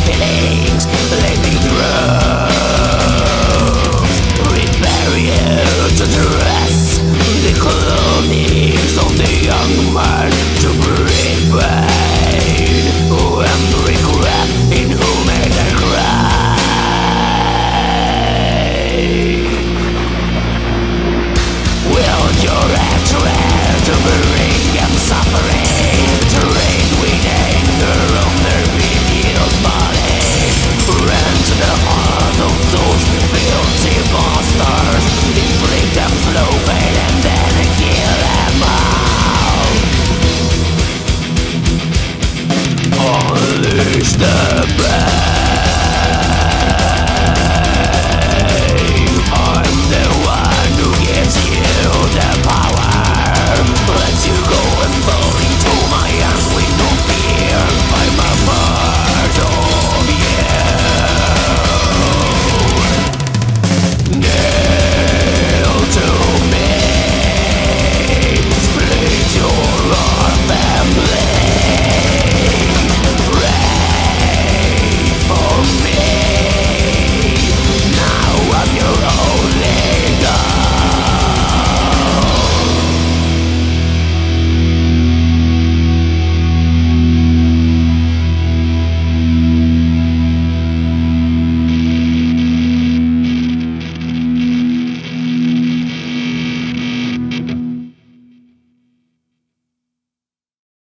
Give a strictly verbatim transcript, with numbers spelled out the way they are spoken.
feelings, let me through. Prepare you to dress the clothing of the young man, to bring pain and regret in whom made a cry. Will your hatred to bring them suffering, to reign with anger on their video's body, run to the heart of those filthy monsters, inflict them slow pain and then kill them all. Unleash the beast.